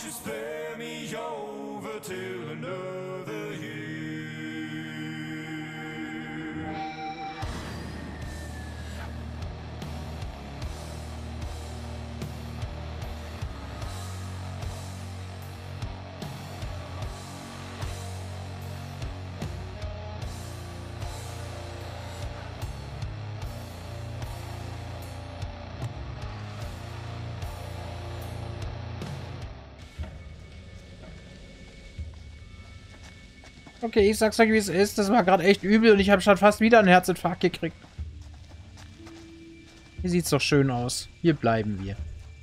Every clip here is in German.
you spare me over till another year? Okay, ich sag's euch, wie es ist. Das war gerade echt übel und ich habe schon fast wieder einen Herzinfarkt gekriegt. Hier sieht's doch schön aus. Hier bleiben wir.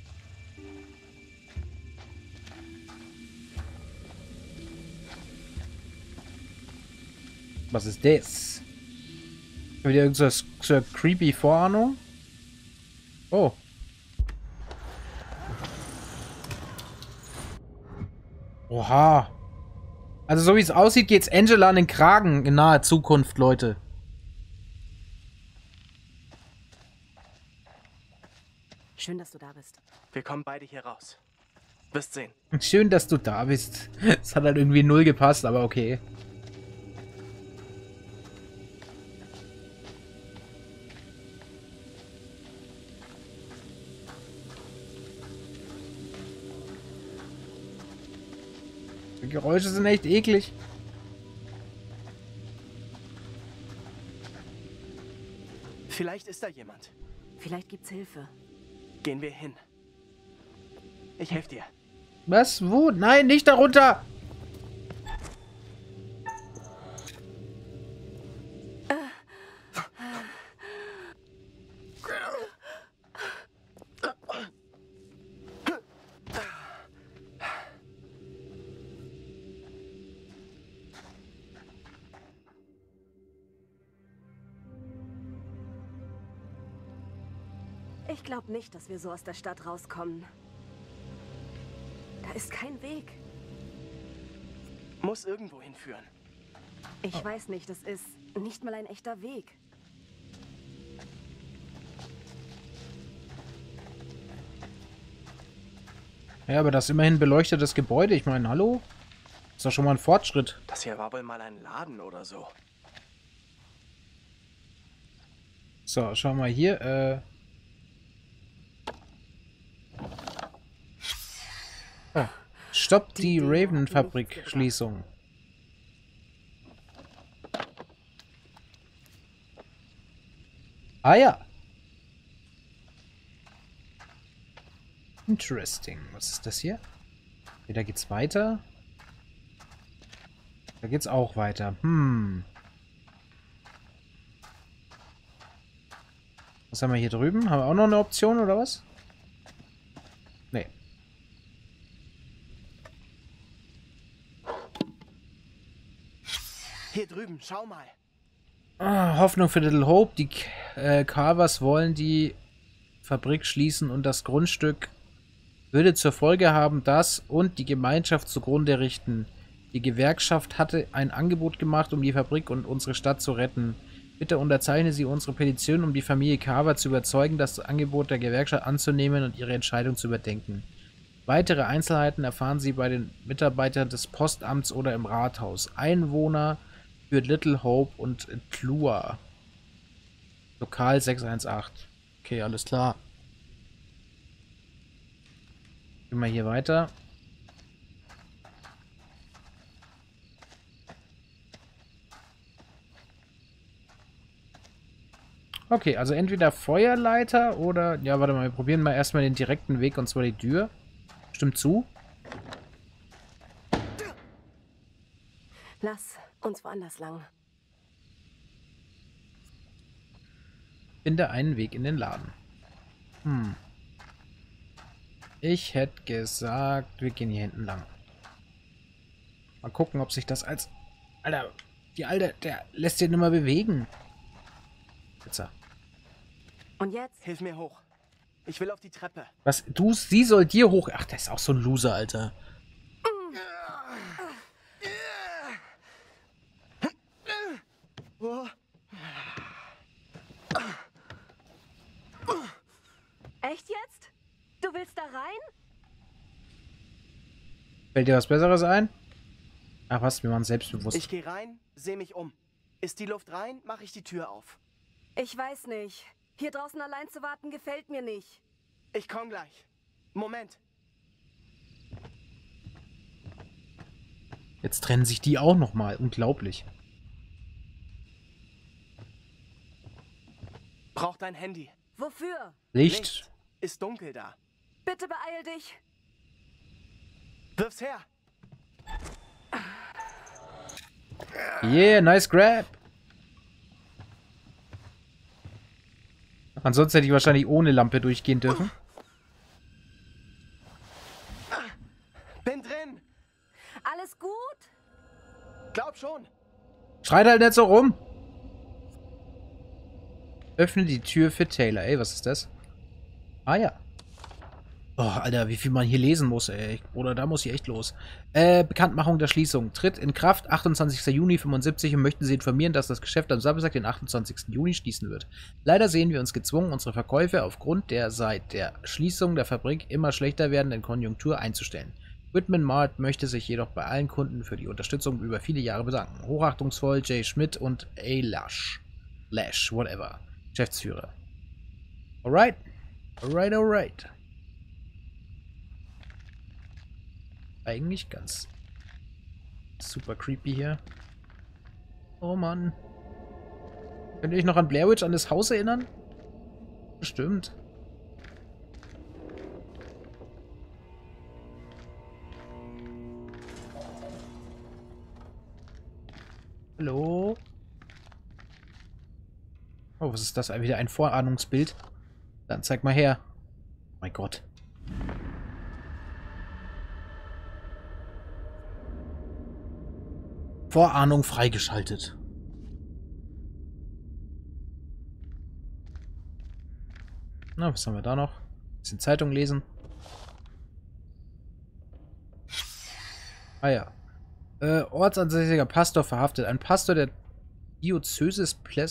Was ist das? Wieder irgendeine so creepy Vorahnung? Oh. Oha. Also so wie es aussieht, geht's Angela an den Kragen in naher Zukunft, Leute. Schön, dass du da bist. Wir kommen beide hier raus. Wirst sehen. Schön, dass du da bist. Es hat halt irgendwie null gepasst, aber okay. Die Geräusche sind echt eklig. Vielleicht ist da jemand. Vielleicht gibt's Hilfe. Gehen wir hin. Ich helfe dir. Was? Wo? Nein, nicht darunter! Ich glaube nicht, dass wir so aus der Stadt rauskommen. Da ist kein Weg. Muss irgendwo hinführen. Ich weiß nicht, das ist nicht mal ein echter Weg. Ja, aber das ist immerhin beleuchtetes Gebäude. Ich meine, hallo? Ist doch schon mal ein Fortschritt. Das hier war wohl mal ein Laden oder so. So, schau mal hier. Oh. Stoppt die Raven-Fabrik-Schließung. Ah ja. Interesting. Was ist das hier? Da geht's weiter. Da geht's auch weiter. Was haben wir hier drüben? Haben wir auch noch eine Option oder was? Nee. Hier drüben, schau mal. Ah, Hoffnung für Little Hope. Die Carvers wollen die Fabrik schließen und das Grundstück würde zur Folge haben, dass und die Gemeinschaft zugrunde richten. Die Gewerkschaft hatte ein Angebot gemacht, um die Fabrik und unsere Stadt zu retten. Bitte unterzeichnen Sie unsere Petition, um die Familie Carver zu überzeugen, das Angebot der Gewerkschaft anzunehmen und ihre Entscheidung zu überdenken. Weitere Einzelheiten erfahren Sie bei den Mitarbeitern des Postamts oder im Rathaus. Einwohner für Little Hope und Tlua. Lokal 618. Okay, alles klar. Gehen wir hier weiter. Okay, also entweder Feuerleiter oder... Ja, warte mal, wir probieren mal erstmal den direkten Weg, und zwar die Tür. Stimmt zu. Lass uns woanders lang. Finde einen Weg in den Laden. Ich hätte gesagt, wir gehen hier hinten lang. Mal gucken, ob sich das als... Alter, die Alte, der lässt sich nicht mehr bewegen. Jetzt. Und jetzt? Hilf mir hoch. Ich will auf die Treppe. Was? Sie soll dir hoch... Ach, der ist auch so ein Loser, Alter. Echt jetzt? Du willst da rein? Fällt dir was Besseres ein? Ach was, wir machen selbstbewusst. Ich gehe rein, sehe mich um. Ist die Luft rein, mache ich die Tür auf. Ich weiß nicht. Hier draußen allein zu warten gefällt mir nicht. Ich komm gleich. Moment. Jetzt trennen sich die auch nochmal. Unglaublich. Brauch dein Handy. Wofür? Licht. Ist dunkel da. Bitte beeil dich. Wirf's her. Yeah, nice grab. Ansonsten hätte ich wahrscheinlich ohne Lampe durchgehen dürfen. Bin drin. Alles gut? Glaub schon. Schreit halt nicht so rum. Öffne die Tür für Taylor. Ey, was ist das? Ah ja. Oh, Alter, wie viel man hier lesen muss, ey. Oder da muss ich echt los. Bekanntmachung der Schließung. Tritt in Kraft 28. Juni 75 und möchten Sie informieren, dass das Geschäft am Samstag, den 28. Juni, schließen wird. Leider sehen wir uns gezwungen, unsere Verkäufe aufgrund der seit der Schließung der Fabrik immer schlechter werdenden Konjunktur einzustellen. Whitman Mart möchte sich jedoch bei allen Kunden für die Unterstützung über viele Jahre bedanken. Hochachtungsvoll Jay Schmidt und A. Lash, whatever. Geschäftsführer. Alright. Alright. Eigentlich ganz super creepy hier. Oh Mann. Könnt ihr euch noch an Blair Witch, an das Haus erinnern? Bestimmt. Hallo? Oh, was ist das? Wieder ein Vorahnungsbild? Dann zeig mal her. Oh mein Gott. Vorahnung freigeschaltet. Na, was haben wir da noch? Bisschen Zeitung lesen. Ah ja. Ortsansässiger Pastor verhaftet. Ein Pastor der Diözese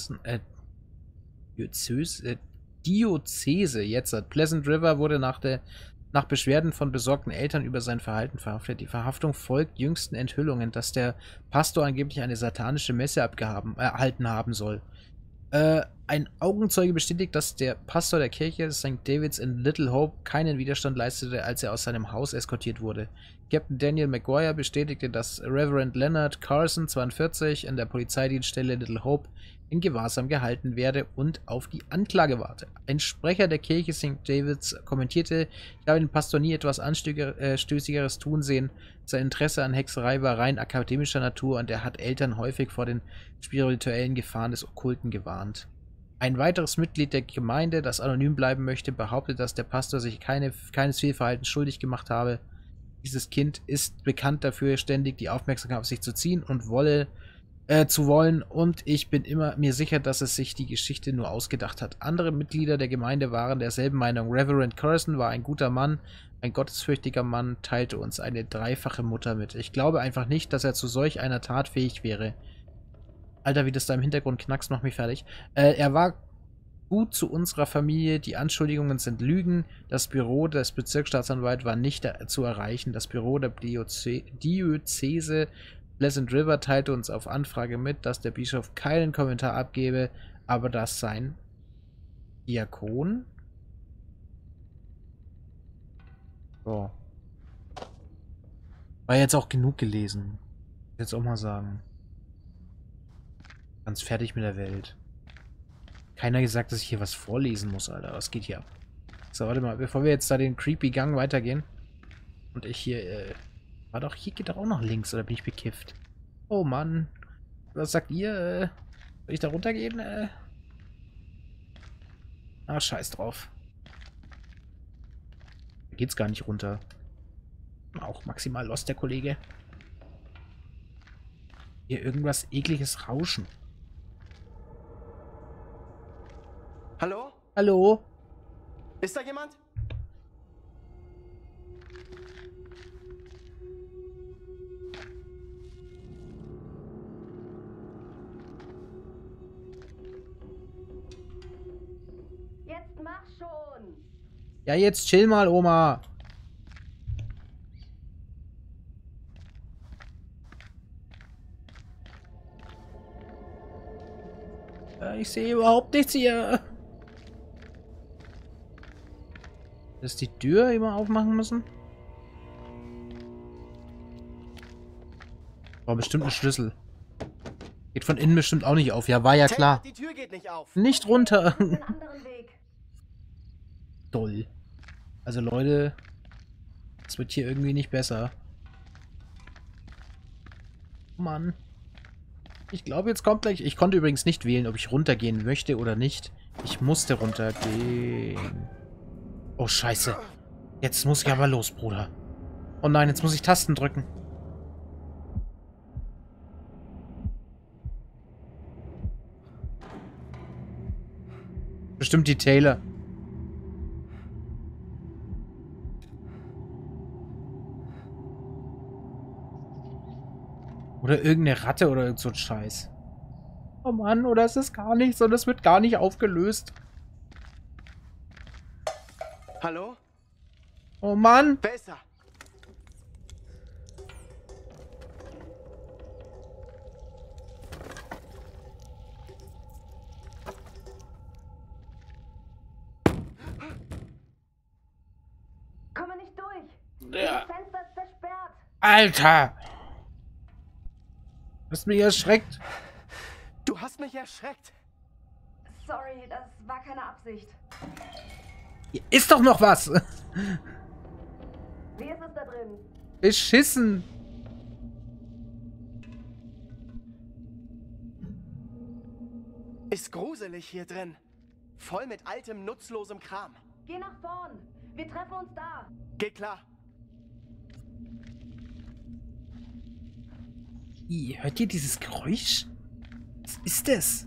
Pleasant River wurde nach Beschwerden von besorgten Eltern über sein Verhalten verhaftet. Die Verhaftung folgt jüngsten Enthüllungen, dass der Pastor angeblich eine satanische Messe erhalten haben soll. Ein Augenzeuge bestätigt, dass der Pastor der Kirche St. David's in Little Hope keinen Widerstand leistete, als er aus seinem Haus eskortiert wurde. Captain Daniel McGuire bestätigte, dass Reverend Leonard Carson, 42, in der Polizeidienststelle Little Hope in Gewahrsam gehalten werde und auf die Anklage warte. Ein Sprecher der Kirche St. David's kommentierte: Ich habe den Pastor nie etwas Anstößigeres tun sehen. Sein Interesse an Hexerei war rein akademischer Natur und er hat Eltern häufig vor den spirituellen Gefahren des Okkulten gewarnt. Ein weiteres Mitglied der Gemeinde, das anonym bleiben möchte, behauptet, dass der Pastor sich keines Fehlverhaltens schuldig gemacht habe. Dieses Kind ist bekannt dafür, ständig die Aufmerksamkeit auf sich zu ziehen und zu wollen, und ich bin mir sicher, dass es sich die Geschichte nur ausgedacht hat. Andere Mitglieder der Gemeinde waren derselben Meinung. Reverend Carson war ein guter Mann, ein gottesfürchtiger Mann, teilte uns eine dreifache Mutter mit. Ich glaube einfach nicht, dass er zu solch einer Tat fähig wäre. Alter, wie das da im Hintergrund knackst, macht mich fertig. Er war gut zu unserer Familie. Die Anschuldigungen sind Lügen. Das Büro des Bezirksstaatsanwalts war nicht zu erreichen. Das Büro der Diözese Pleasant River teilte uns auf Anfrage mit, dass der Bischof keinen Kommentar abgebe, aber dass sein Diakon... So. War jetzt auch genug gelesen. Jetzt auch mal sagen. Ganz fertig mit der Welt. Keiner gesagt, dass ich hier was vorlesen muss, Alter. Was geht hier ab? So, warte mal, bevor wir jetzt da den creepy Gang weitergehen. Und ich hier, hier geht doch auch noch links, oder bin ich bekifft? Oh Mann. Was sagt ihr? Soll ich da runtergehen? Ah, scheiß drauf. Da geht's gar nicht runter. Auch maximal lost, der Kollege. Hier irgendwas ekliges Rauschen. Hallo? Hallo? Ist da jemand? Jetzt mach schon. Ja, jetzt chill mal, Oma. Ich sehe überhaupt nichts hier. Ist die Tür immer aufmachen müssen? War bestimmt ein Schlüssel. Geht von innen bestimmt auch nicht auf. Ja, war ja klar. Die Tür geht nicht auf. Nicht runter. Einen anderen Weg. Toll. Also Leute, es wird hier irgendwie nicht besser. Mann. Ich glaube, jetzt kommt gleich... Ich konnte übrigens nicht wählen, ob ich runtergehen möchte oder nicht. Ich musste runtergehen. Oh, scheiße. Jetzt muss ich aber los, Bruder. Oh nein, jetzt muss ich Tasten drücken. Bestimmt die Taylor. Oder irgendeine Ratte oder irgend so ein Scheiß. Oh Mann, oder es ist gar nichts und es wird gar nicht aufgelöst. Hallo? Oh Mann. Besser. Komme nicht durch. Ja. Das Fenster ist versperrt. Alter. Du hast mich erschreckt. Du hast mich erschreckt. Sorry, das war keine Absicht. Hier ist doch noch was. Wie ist es da drin? Beschissen. Ist gruselig hier drin. Voll mit altem, nutzlosem Kram. Geh nach vorn. Wir treffen uns da. Geht klar. Hört ihr dieses Geräusch? Was ist das?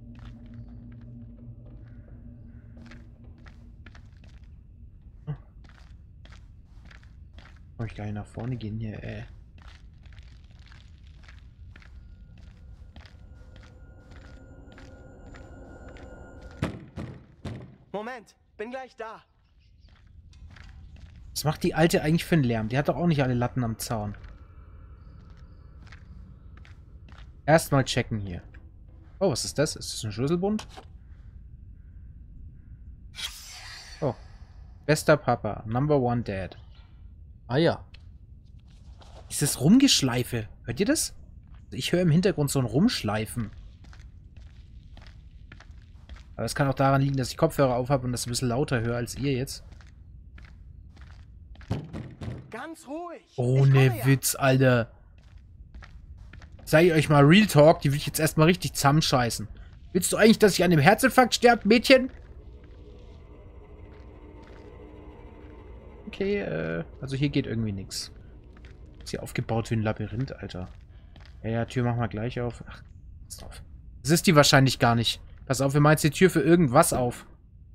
Kann ich gar nicht nach vorne gehen hier, ey. Moment, bin gleich da. Was macht die Alte eigentlich für einen Lärm? Die hat doch auch nicht alle Latten am Zaun. Erstmal checken hier. Oh, was ist das? Ist das ein Schlüsselbund? Oh. Bester Papa. Number one Dad. Ah ja. Dieses Rumgeschleife. Hört ihr das? Ich höre im Hintergrund so ein Rumschleifen. Aber es kann auch daran liegen, dass ich Kopfhörer auf habe und das ein bisschen lauter höre als ihr jetzt. Ganz ruhig. Ohne Witz, Alter. Sag ich euch mal Real Talk, die will ich jetzt erstmal richtig zusammenscheißen. Willst du eigentlich, dass ich an dem Herzinfarkt sterbe, Mädchen? Okay, also hier geht irgendwie nichts. Ist hier aufgebaut wie ein Labyrinth, Alter. Ja, Tür machen wir gleich auf. Ach, pass drauf. Das ist die wahrscheinlich gar nicht. Pass auf, wir machen jetzt die Tür für irgendwas auf.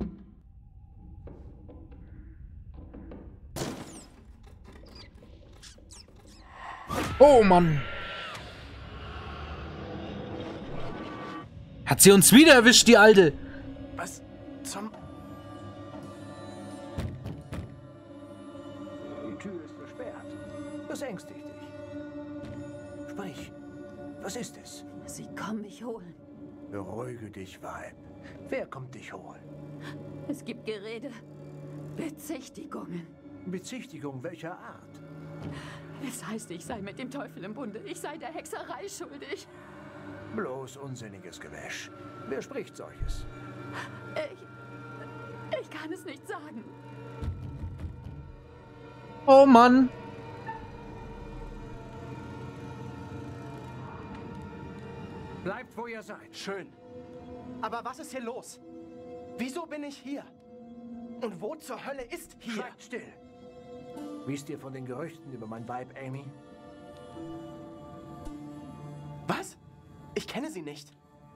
Oh, Mann. Hat sie uns wieder erwischt, die Alte. Was zum... Die Tür ist versperrt. Das ängstigt dich. Sprich, was ist es? Sie kommen mich holen. Beruhige dich, Weib. Wer kommt dich holen? Es gibt Gerede. Bezichtigungen. Bezichtigung welcher Art? Es heißt, ich sei mit dem Teufel im Bunde. Ich sei der Hexerei schuldig. Bloß unsinniges Gewäsch. Wer spricht solches? Ich kann es nicht sagen. Oh, Mann. Bleibt, wo ihr seid. Schön. Aber was ist hier los? Wieso bin ich hier? Und wo zur Hölle ist hier? Schweigt still. Wisst ihr von den Gerüchten über mein Weib, Amy? Was? Ich kenne sie nicht.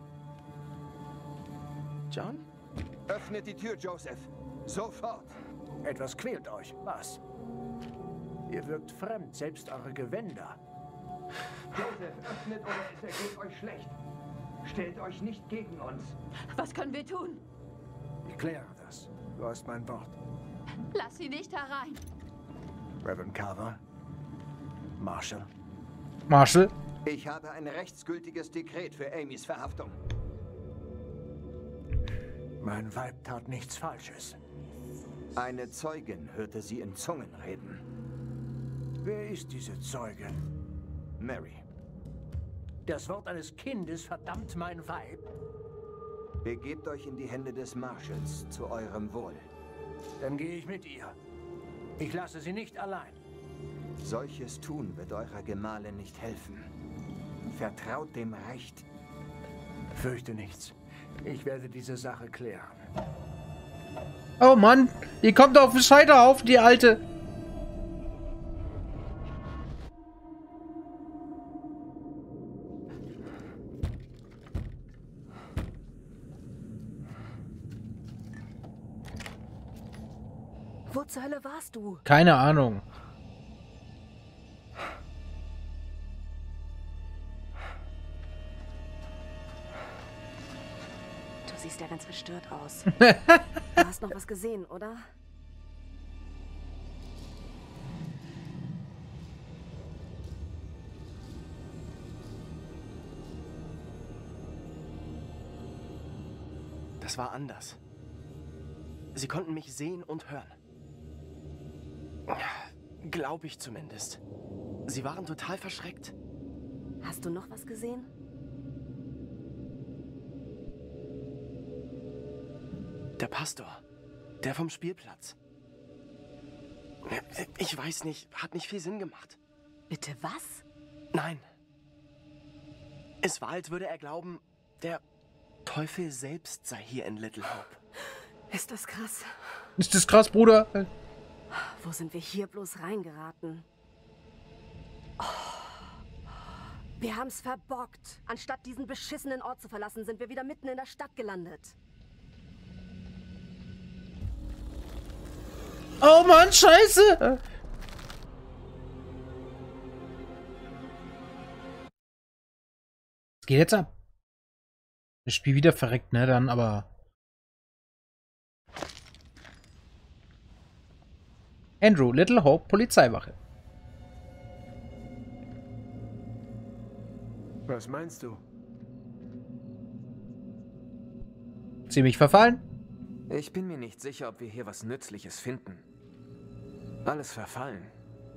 John? Öffnet die Tür, Joseph. Sofort. Etwas quält euch. Was? Ihr wirkt fremd, selbst eure Gewänder. Joseph, öffnet oder es ergeht euch schlecht. Stellt euch nicht gegen uns. Was können wir tun? Ich kläre das. Du hast mein Wort. Lass sie nicht herein. Reverend Carver? Marshall? Marshall? Ich habe ein rechtsgültiges Dekret für Amys Verhaftung. Mein Weib tat nichts Falsches. Eine Zeugin hörte sie in Zungen reden. Wer ist diese Zeugin? Mary. Das Wort eines Kindes verdammt mein Weib. Begebt euch in die Hände des Marshals zu eurem Wohl. Dann gehe ich mit ihr. Ich lasse sie nicht allein. Solches tun wird eurer Gemahlin nicht helfen. Vertraut dem Recht. Fürchte nichts. Ich werde diese Sache klären. Oh Mann, die kommt auf den Scheiterhaufen, die Alte. Wo zur Hölle warst du? Keine Ahnung. Du siehst ja ganz verstört aus. Du hast noch was gesehen, oder? Das war anders. Sie konnten mich sehen und hören. Glaube ich zumindest. Sie waren total verschreckt. Hast du noch was gesehen? Der Pastor. Der vom Spielplatz. Ich weiß nicht, hat nicht viel Sinn gemacht. Bitte was? Nein. Es war, als würde er glauben, der Teufel selbst sei hier in Little Hope. Ist das krass? Ist das krass, Bruder? Wo sind wir hier bloß reingeraten? Oh. Wir haben's verbockt. Anstatt diesen beschissenen Ort zu verlassen, sind wir wieder mitten in der Stadt gelandet. Oh Mann, scheiße! Was geht jetzt ab? Das Spiel wieder verreckt, ne? Dann aber... Andrew, Little Hope, Polizeiwache. Was meinst du? Ziemlich verfallen? Ich bin mir nicht sicher, ob wir hier was Nützliches finden. Alles verfallen.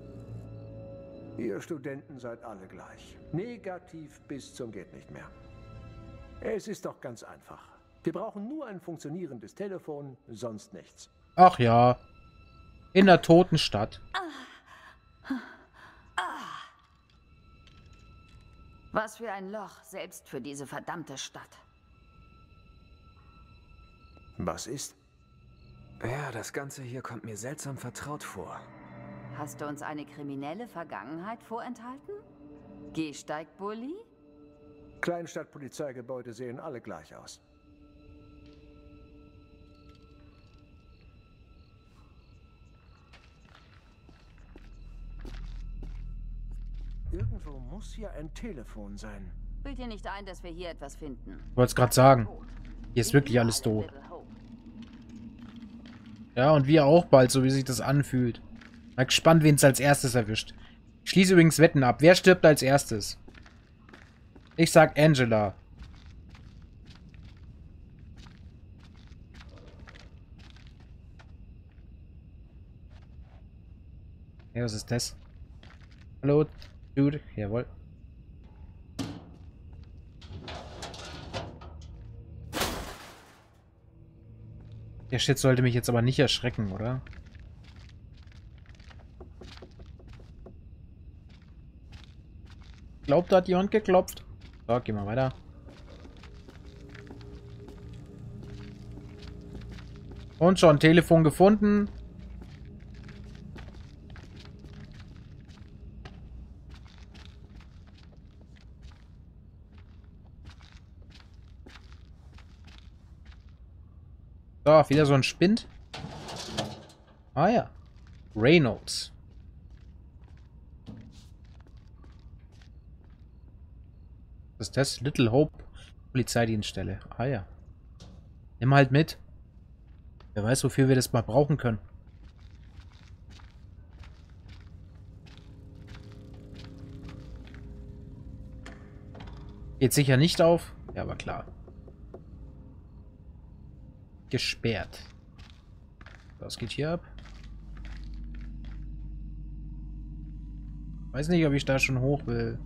Ihr Studenten seid alle gleich. Negativ bis zum geht nicht mehr. Es ist doch ganz einfach. Wir brauchen nur ein funktionierendes Telefon, sonst nichts. Ach ja. In der toten Stadt. Was für ein Loch, selbst für diese verdammte Stadt. Was ist? Ja, das Ganze hier kommt mir seltsam vertraut vor. Hast du uns eine kriminelle Vergangenheit vorenthalten? Gehsteigbully? Kleinstadtpolizeigebäude sehen alle gleich aus. Irgendwo muss hier ein Telefon sein. Bild dir nicht ein, dass wir hier etwas finden. Ich wollte es gerade sagen. Hier ist wirklich alles tot. Ja, und wir auch bald, so wie sich das anfühlt. Mal gespannt, wen es als erstes erwischt. Ich schließe übrigens Wetten ab. Wer stirbt als erstes? Ich sag Angela. Ja, was ist das? Hallo, Dude. Jawohl. Der Shit sollte mich jetzt aber nicht erschrecken, oder? Glaubt, da hat jemand geklopft. So, gehen wir weiter. Und schon Telefon gefunden. So, wieder so ein Spind. Ah ja. Reynolds. Was ist das? Little Hope Polizeidienststelle. Ah ja. Nimm halt mit. Wer weiß, wofür wir das mal brauchen können. Geht sicher nicht auf. Ja, aber klar. gesperrt. Was geht hier ab? Weiß nicht, ob ich da schon hoch will.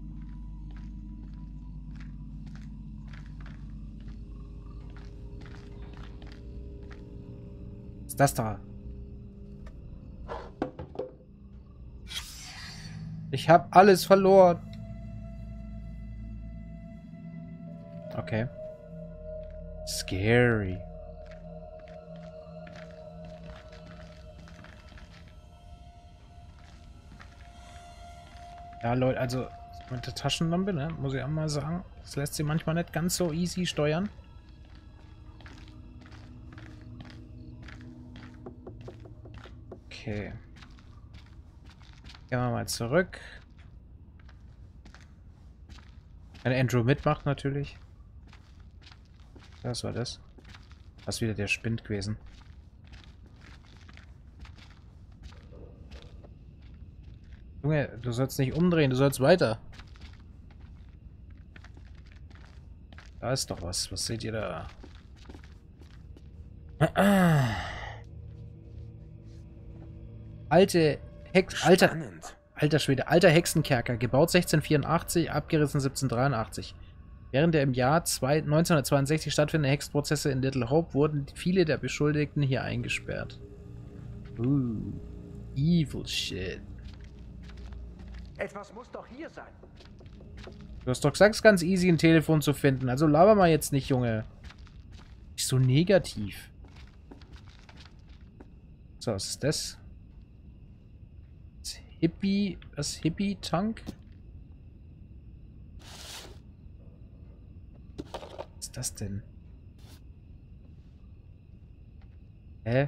Was ist das da? Ich habe alles verloren. Okay. Scary. Ja, Leute, also mit der Taschenlampe, ne, muss ich auch mal sagen, das lässt sich manchmal nicht ganz so easy steuern. Okay. Gehen wir mal zurück. Wenn Andrew mitmacht, natürlich. Was war das? Das ist wieder der Spind gewesen. Junge, du sollst nicht umdrehen, du sollst weiter. Da ist doch was. Was seht ihr da? Alter Schwede, alter Hexenkerker, gebaut 1684, abgerissen 1783. Während der im Jahr 1962 stattfindenden Hexprozesse in Little Hope wurden viele der Beschuldigten hier eingesperrt. Evil shit. Etwas muss doch hier sein. Du hast doch gesagt, es ist ganz easy, ein Telefon zu finden. Also laber mal jetzt nicht, Junge. Nicht so negativ. So, was ist das? Das Hippie-Tank? Was ist das denn? Hä?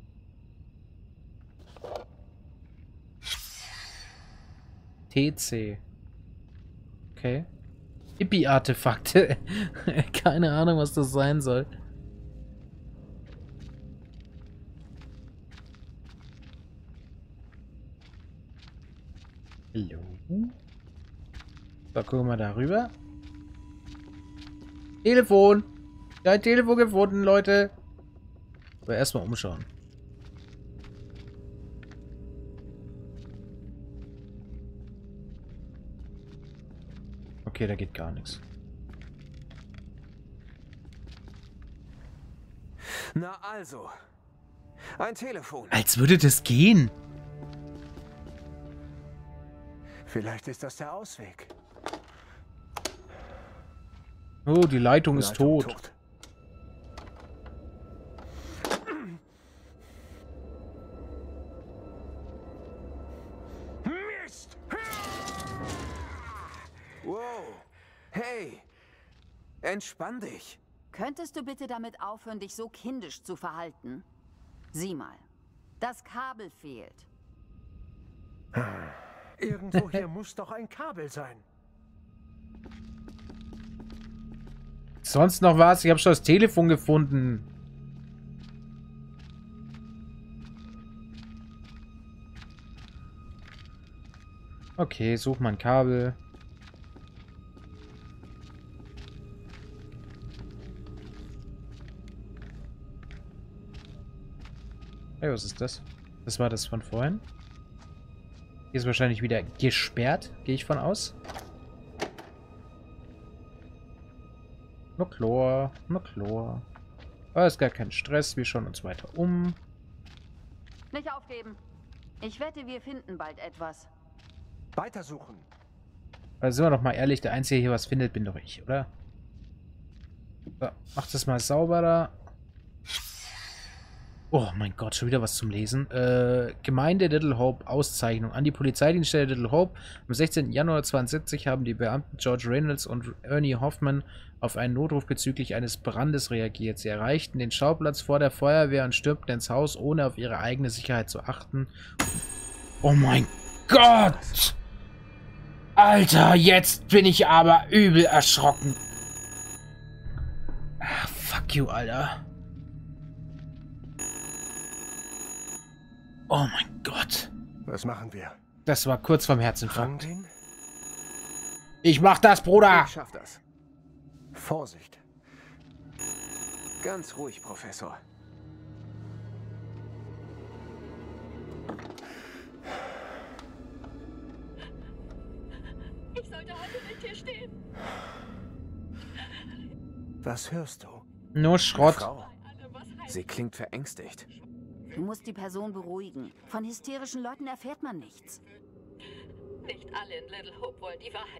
TC. Okay. Hippie-Artefakte. Keine Ahnung, was das sein soll. Hallo? So, gucken wir mal darüber. Telefon! Ja, ein Telefon gefunden, Leute. Aber erstmal umschauen. Okay, da geht gar nichts. Na also. Ein Telefon. Als würde das gehen. Vielleicht ist das der Ausweg. Oh, die Leitung ist tot. Mist! Wow. Hey. Entspann dich. Könntest du bitte damit aufhören, dich so kindisch zu verhalten? Sieh mal. Das Kabel fehlt. Irgendwo hier muss doch ein Kabel sein. Sonst noch was? Ich habe schon das Telefon gefunden. Okay, such mal ein Kabel. Hey, was ist das? Das war das von vorhin. Hier ist wahrscheinlich wieder gesperrt, gehe ich von aus. Nur Chlor, nur Chlor. Aber ist gar kein Stress, wir schauen uns weiter um. Nicht aufgeben. Ich wette, wir finden bald etwas. Weitersuchen. Also sind wir doch mal ehrlich, der Einzige, der hier was findet, bin doch ich, oder? So, mach das mal sauberer. Oh mein Gott, schon wieder was zum Lesen. Gemeinde Little Hope, Auszeichnung. An die Polizeidienststelle Little Hope. Am 16. Januar 1972 haben die Beamten George Reynolds und Ernie Hoffman auf einen Notruf bezüglich eines Brandes reagiert. Sie erreichten den Schauplatz vor der Feuerwehr und stürmten ins Haus, ohne auf ihre eigene Sicherheit zu achten. Oh mein Gott! Alter, jetzt bin ich aber übel erschrocken. Ach, fuck you, Alter. Oh mein Gott. Was machen wir? Das war kurz vorm Herzinfarkt. Rangehen? Ich mach das, Bruder! Ich schaff das. Vorsicht. Ganz ruhig, Professor. Ich sollte heute nicht hier stehen. Was hörst du? Nur Schrott. Frau, sie klingt verängstigt. Du musst die Person beruhigen. Von hysterischen Leuten erfährt man nichts. Nicht alle in Little Hope wollen die Wahrheit.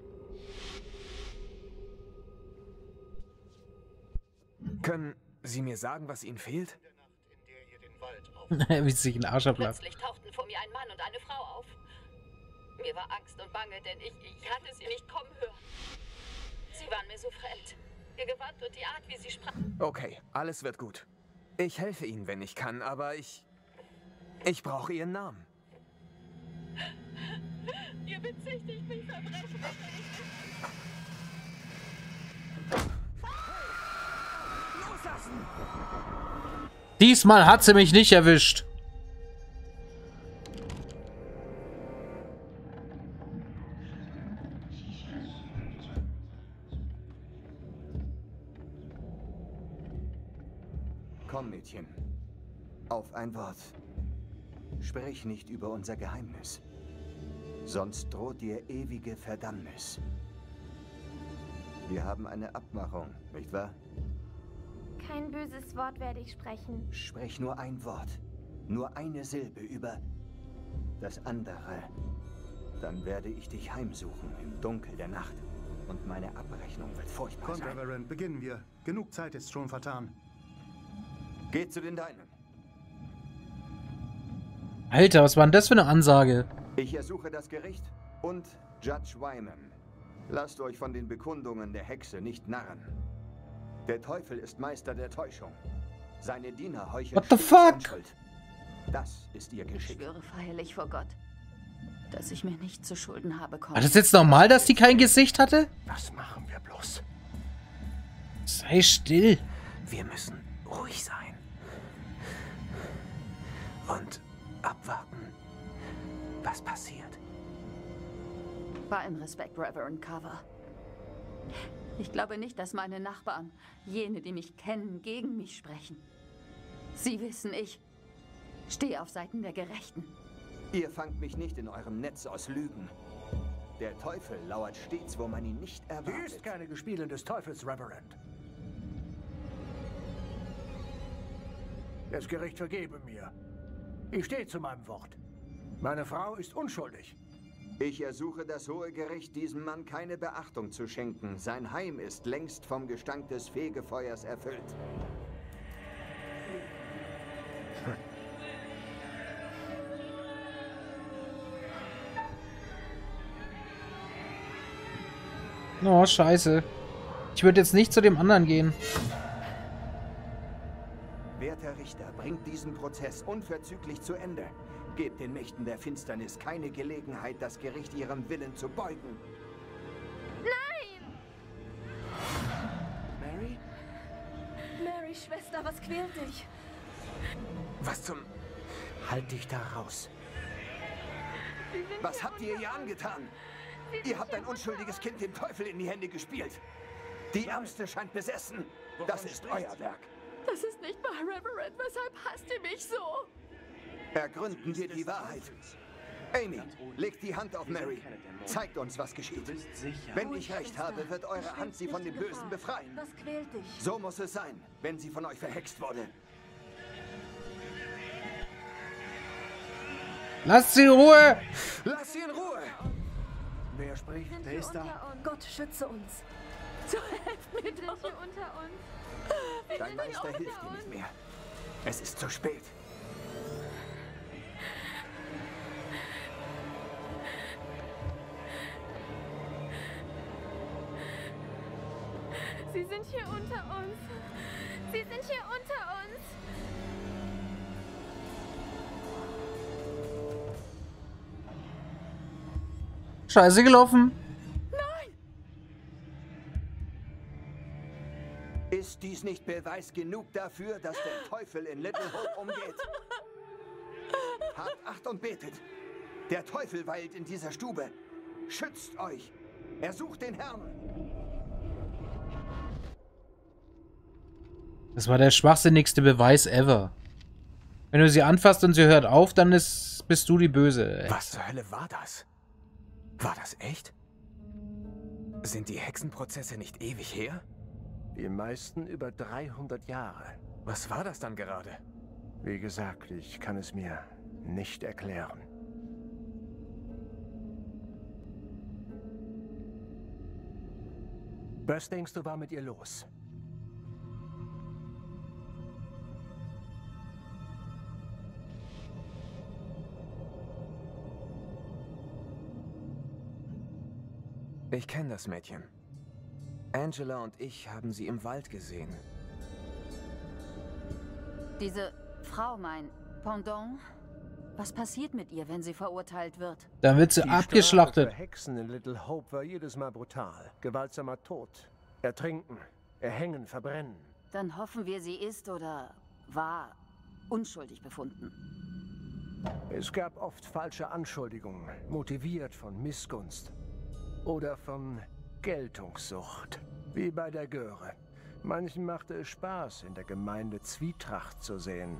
Können Sie mir sagen, was Ihnen fehlt? Wie sich ein Arsch ablacht. Plötzlich tauchten vor mir ein Mann und eine Frau auf. Mir war Angst und Bange, denn ich hatte sie nicht kommen hören. Sie waren mir so fremd. Ihr Gewand und die Art, wie sie sprachen. Okay, alles wird gut. Ich helfe Ihnen, wenn ich kann, aber ich brauche Ihren Namen. Ihr bezichtigt mich Verbrechen. Diesmal hat sie mich nicht erwischt. Komm, Mädchen. Auf ein Wort. Sprich nicht über unser Geheimnis. Sonst droht dir ewige Verdammnis. Wir haben eine Abmachung, nicht wahr? Kein böses Wort werde ich sprechen. Sprech nur ein Wort. Nur eine Silbe über das andere. Dann werde ich dich heimsuchen im Dunkel der Nacht. Und meine Abrechnung wird furchtbar sein. Reverend, beginnen wir. Genug Zeit ist schon vertan. Geht zu den Deinen. Alter, was war denn das für eine Ansage? Ich ersuche das Gericht und Judge Wyman. Lasst euch von den Bekundungen der Hexe nicht narren. Der Teufel ist Meister der Täuschung. Seine Diener heucheln What the fuck? Unschuld. Das ist ihr Ich Geschick. schwöre feierlich vor Gott, dass ich mir nicht zu Schulden habe kommen. War das jetzt normal, dass die kein Gesicht hatte? Was machen wir bloß? Sei still. Wir müssen ruhig sein. Und abwarten, was passiert. Bei allem Respekt, Reverend Carver. Ich glaube nicht, dass meine Nachbarn, jene, die mich kennen, gegen mich sprechen. Sie wissen, ich stehe auf Seiten der Gerechten. Ihr fangt mich nicht in eurem Netz aus Lügen. Der Teufel lauert stets, wo man ihn nicht Sie erwartet. ist keine Gespielin des Teufels, Reverend. Das Gericht vergebe mir. Ich stehe zu meinem Wort. Meine Frau ist unschuldig. Ich ersuche das Hohe Gericht, diesem Mann keine Beachtung zu schenken. Sein Heim ist längst vom Gestank des Fegefeuers erfüllt. Oh, scheiße. Ich würde jetzt nicht zu dem anderen gehen. Werter Richter, bringt diesen Prozess unverzüglich zu Ende. Gebt den Mächten der Finsternis keine Gelegenheit, das Gericht ihrem Willen zu beugen. Nein! Mary? Mary, Schwester, was quält dich? Was zum... Halt dich da raus. Was habt ihr angetan? Ihr habt ein unschuldiges Kind dem Teufel in die Hände gespielt. Die Ärmste scheint besessen. Das ist euer Werk. Das ist nicht wahr, Reverend. Weshalb hasst ihr mich so? Ergründen wir die Wahrheit. Amy, legt die Hand auf Mary. Zeigt uns, was geschieht. Wenn ich recht habe, wird eure Hand sie von dem Bösen befreien. Was quält dich? So muss es sein, wenn sie von euch verhext wurde. Lasst sie in Ruhe! Lass sie in Ruhe! Wer spricht? Sind Wer hier ist da? unter uns? Gott schütze uns. So helft mir Sind doch. hier unter uns? Dein Meister hilft dir nicht mehr. Es ist zu spät. Sie sind hier unter uns. Sie sind hier unter uns. Scheiße gelaufen. Ist dies nicht Beweis genug dafür, dass der Teufel in Little Hope umgeht? Habt Acht und betet. Der Teufel weilt in dieser Stube. Schützt euch. Er sucht den Herrn. Das war der schwachsinnigste Beweis ever. Wenn du sie anfasst und sie hört auf, dann bist du die Böse. Was zur Hölle war das? War das echt? Sind die Hexenprozesse nicht ewig her? Die meisten über 300 Jahre. Was war das dann gerade? Wie gesagt, ich kann es mir nicht erklären. Was denkst du, war mit ihr los? Ich kenne das Mädchen. Angela und ich haben sie im Wald gesehen. Diese Frau, mein Pendant, was passiert mit ihr, wenn sie verurteilt wird? Dann wird sie Die abgeschlachtet. Strafe für Hexen in Little Hope war jedes Mal brutal. Gewaltsamer Tod. Ertrinken, erhängen, verbrennen. Dann hoffen wir, sie ist oder war unschuldig befunden. Es gab oft falsche Anschuldigungen, motiviert von Missgunst. Oder von Geltungssucht, wie bei der Göre. Manchen machte es Spaß, in der Gemeinde Zwietracht zu sehen.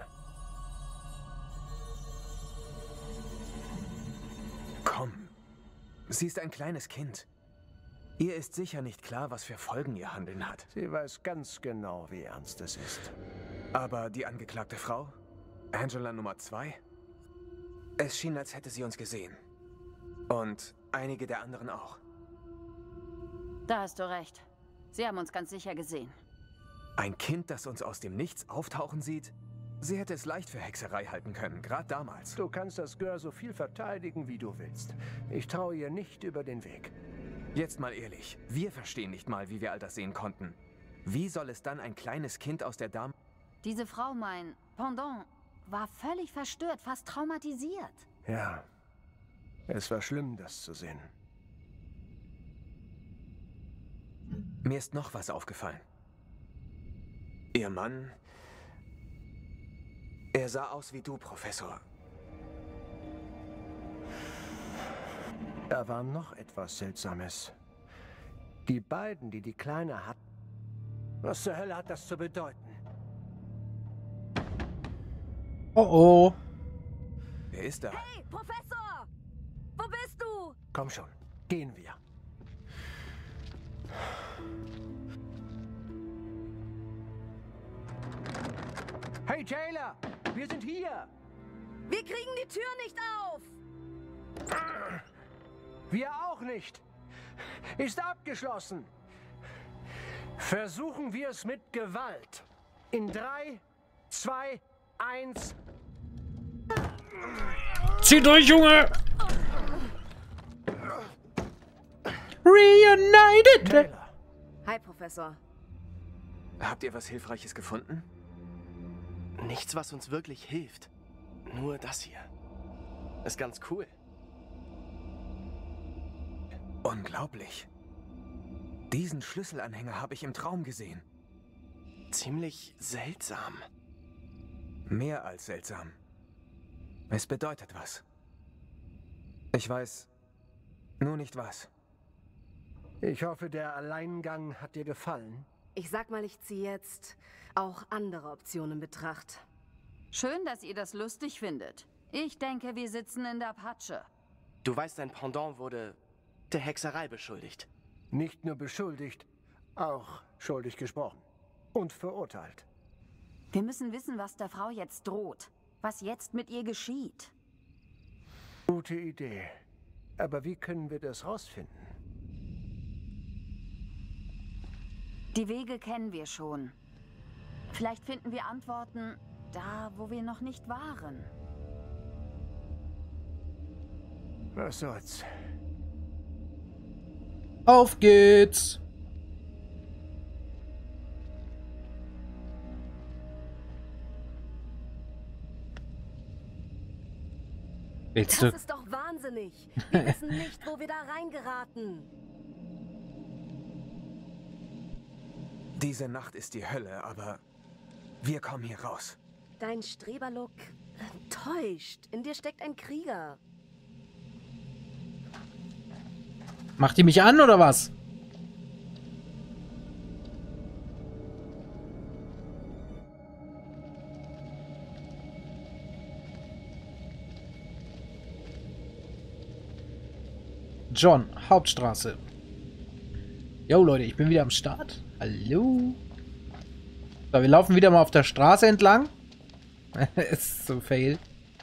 Komm, sie ist ein kleines Kind. Ihr ist sicher nicht klar, was für Folgen ihr Handeln hat. Sie weiß ganz genau, wie ernst es ist. Aber die angeklagte Frau? Angela Nummer 2? Es schien, als hätte sie uns gesehen. Und einige der anderen auch. Da hast du recht. Sie haben uns ganz sicher gesehen. Ein Kind, das uns aus dem Nichts auftauchen sieht? Sie hätte es leicht für Hexerei halten können, gerade damals. Du kannst das Gör so viel verteidigen, wie du willst. Ich traue ihr nicht über den Weg. Jetzt mal ehrlich, wir verstehen nicht mal, wie wir all das sehen konnten. Wie soll es dann ein kleines Kind aus der Dame... Diese Frau, mein Pendant, war völlig verstört, fast traumatisiert. Ja, es war schlimm, das zu sehen. Mir ist noch was aufgefallen. Ihr Mann... Er sah aus wie du, Professor. Da war noch etwas Seltsames. Die beiden, die die Kleine hatten. Was zur Hölle hat das zu bedeuten? Oh oh. Wer ist da? Hey, Professor! Wo bist du? Komm schon, gehen wir. Hey, Jailer! Wir sind hier! Wir kriegen die Tür nicht auf! Wir auch nicht! Ist abgeschlossen! Versuchen wir es mit Gewalt. In 3, 2, 1... Zieh durch, Junge! Reunited! Jailer. Hi, Professor. Habt ihr was Hilfreiches gefunden? Nichts, was uns wirklich hilft. Nur das hier. Ist ganz cool. Unglaublich. Diesen Schlüsselanhänger habe ich im Traum gesehen. Ziemlich seltsam. Mehr als seltsam. Es bedeutet was. Ich weiß nur nicht was. Ich hoffe, der Alleingang hat dir gefallen. Ich sag mal, ich ziehe jetzt auch andere Optionen in Betracht. Schön, dass ihr das lustig findet. Ich denke, wir sitzen in der Patsche. Du weißt, dein Pendant wurde der Hexerei beschuldigt. Nicht nur beschuldigt, auch schuldig gesprochen. Und verurteilt. Wir müssen wissen, was der Frau jetzt droht. Was jetzt mit ihr geschieht. Gute Idee. Aber wie können wir das rausfinden? Die Wege kennen wir schon. Vielleicht finden wir Antworten da, wo wir noch nicht waren. Was soll's? Auf geht's! Willst du? Das ist doch wahnsinnig. Wir wissen nicht, wo wir da reingeraten. Diese Nacht ist die Hölle, aber wir kommen hier raus. Dein Streberlook täuscht. In dir steckt ein Krieger. Macht die mich an, oder was? John, Hauptstraße. Jo Leute, ich bin wieder am Start. Hallo. So, wir laufen wieder mal auf der Straße entlang. Ist so fail.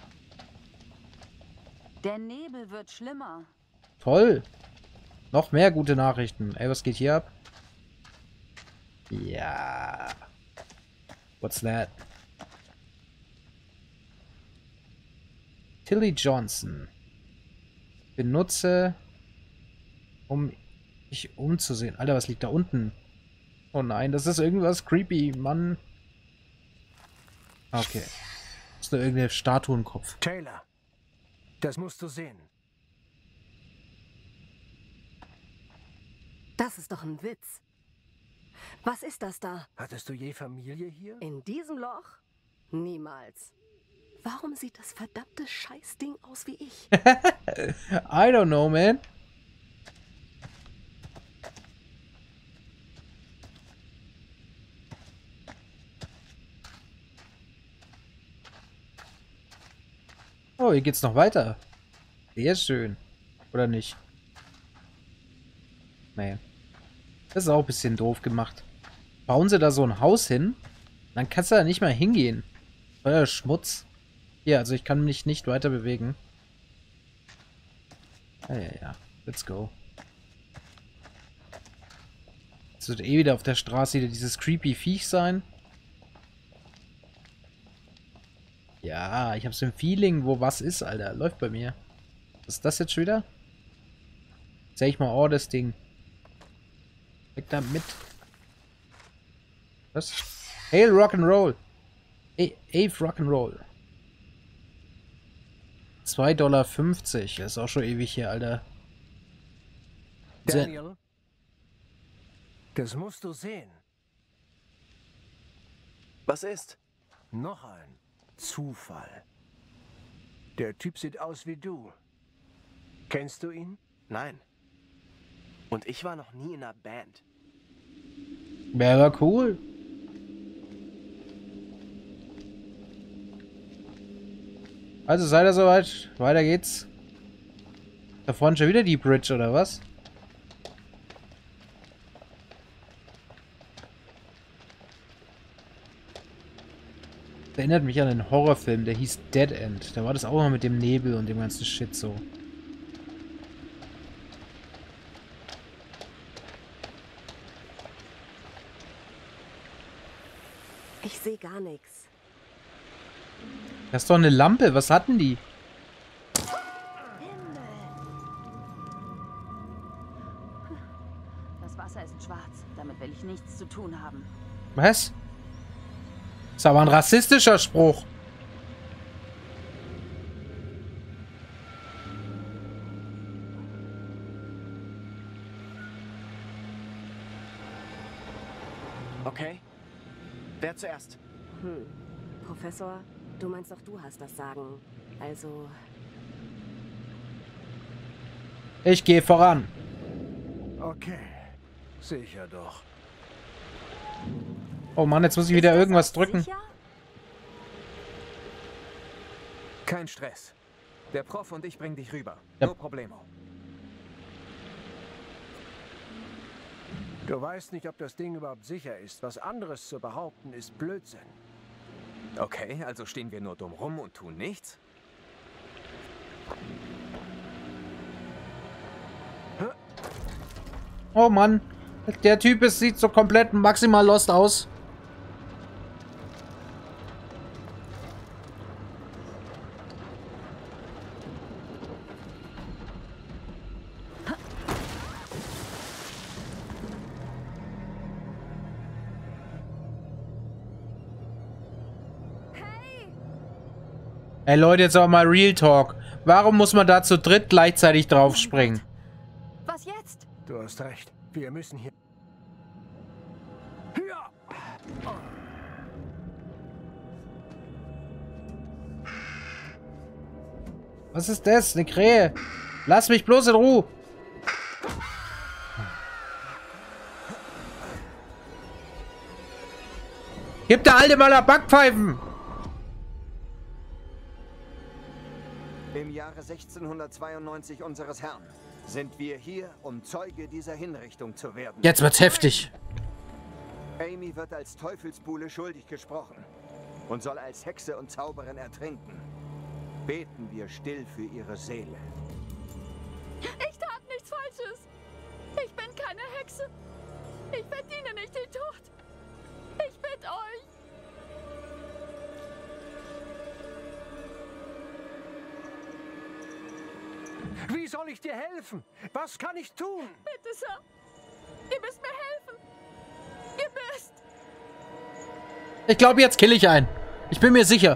Der Nebel wird schlimmer. Toll. Noch mehr gute Nachrichten. Ey, was geht hier ab? Ja. What's that? Tilly Johnson. Benutze, um mich umzusehen. Alter, was liegt da unten? Oh nein, das ist irgendwas creepy, Mann. Okay. Das ist nur irgendeine Statuenkopf. Taylor, das musst du sehen. Das ist doch ein Witz. Was ist das da? Hattest du je Familie hier? In diesem Loch? Niemals. Warum sieht das verdammte Scheißding aus wie ich? I don't know, man. Oh, hier geht's noch weiter. Sehr schön. Oder nicht? Nee. Das ist auch ein bisschen doof gemacht. Bauen sie da so ein Haus hin? Dann kannst du da nicht mal hingehen. Voller Schmutz. Ja, also ich kann mich nicht weiter bewegen. Ja. Let's go. Jetzt wird eh wieder auf der Straße wieder dieses creepy Viech sein. Ja, ich habe so ein Feeling, wo was ist, Alter. Läuft bei mir. Was ist das jetzt schon wieder? Sag ich mal, oh, das Ding. Weg da mit. Was? Hail Rock'n'Roll. Ave Rock'n'Roll. 2,50 $. Das ist auch schon ewig hier, Alter. Daniel, das musst du sehen. Was ist? Noch ein Zufall. Der Typ sieht aus wie du. Kennst du ihn? Nein. Und ich war noch nie in einer Band. Wäre cool. Also seid ihr soweit? Weiter geht's. Da vorne schon wieder die Bridge, oder was? Das erinnert mich an einen Horrorfilm, der hieß Dead End. Da war das auch mal mit dem Nebel und dem ganzen Shit so. Ich sehe gar nichts. Das ist doch eine Lampe. Was hatten die? Das Wasser ist schwarz. Damit will ich nichts zu tun haben. Was? Ist aber ein rassistischer Spruch. Okay. Wer zuerst? Professor, du meinst doch, du hast das Sagen. Also... Ich gehe voran. Okay. Sicher doch. Oh Mann, jetzt muss ich wieder irgendwas drücken. Sicher? Kein Stress. Der Prof und ich bringen dich rüber. Ja. No problemo. Du weißt nicht, ob das Ding überhaupt sicher ist. Was anderes zu behaupten, ist Blödsinn. Okay, also stehen wir nur dumm rum und tun nichts? Oh Mann. Der Typ sieht so komplett maximal lost aus. Ey Leute, jetzt aber mal Real Talk. Warum muss man da zu dritt gleichzeitig draufspringen? Was jetzt? Du hast recht. Wir müssen hier... Ja. Was ist das? Eine Krähe. Lass mich bloß in Ruhe. Gib der Alte mal ein Backpfeifen. Im Jahre 1692 unseres Herrn sind wir hier, um Zeuge dieser Hinrichtung zu werden. Jetzt wird's heftig. Amy wird als Teufelsbuhle schuldig gesprochen und soll als Hexe und Zauberin ertrinken. Beten wir still für ihre Seele. Ich tat nichts Falsches. Ich bin keine Hexe. Ich verdiene nicht den Tod. Ich bitte euch. Wie soll ich dir helfen? Was kann ich tun? Bitte, Sir. Ihr müsst mir helfen. Ihr müsst. Ich glaube, jetzt kill ich einen. Ich bin mir sicher.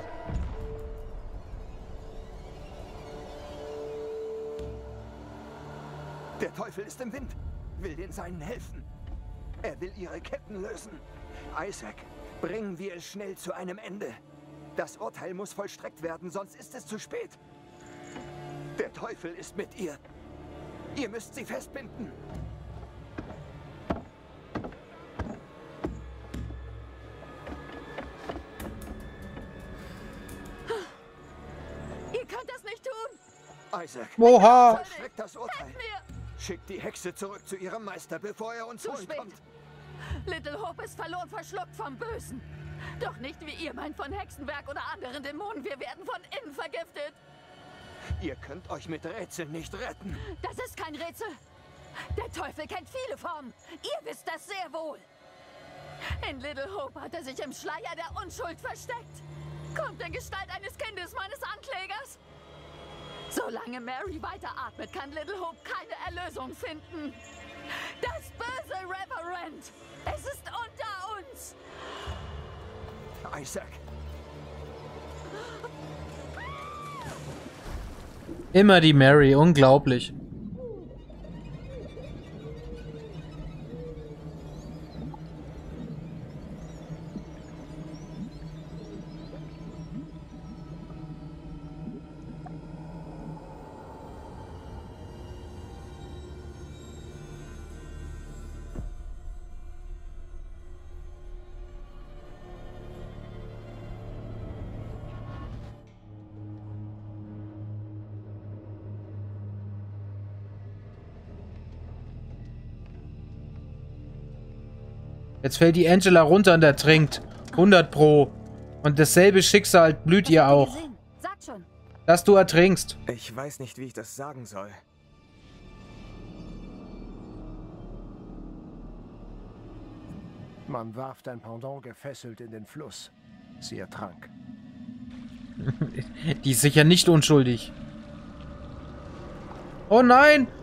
Der Teufel ist im Wind, will den Seinen helfen. Er will ihre Ketten lösen. Isaac, bringen wir es schnell zu einem Ende. Das Urteil muss vollstreckt werden, sonst ist es zu spät. Der Teufel ist mit ihr. Ihr müsst sie festbinden. Ihr könnt das nicht tun. Isaac, Oha. vollstreckt das Urteil. Schickt die Hexe zurück zu ihrem Meister, bevor er uns holen kommt. Little Hope ist verloren, verschluckt vom Bösen. Doch nicht wie ihr meint von Hexenwerk oder anderen Dämonen. Wir werden von innen vergiftet. Ihr könnt euch mit Rätseln nicht retten. Das ist kein Rätsel. Der Teufel kennt viele Formen. Ihr wisst das sehr wohl. In Little Hope hat er sich im Schleier der Unschuld versteckt. Kommt in Gestalt eines Kindes meines Anklägers. Solange Mary weiteratmet, kann Little Hope keine Erlösung finden. Das böse Reverend. Es ist unter uns. Isaac. Immer die Mary, unglaublich. Jetzt fällt die Angela runter und ertrinkt. 100 Pro. Und dasselbe Schicksal blüht ihr auch. Sag schon. Dass du ertrinkst. Ich weiß nicht, wie ich das sagen soll. Man warf dein Pendant gefesselt in den Fluss. Sie ertrank. Die ist sicher nicht unschuldig. Oh nein!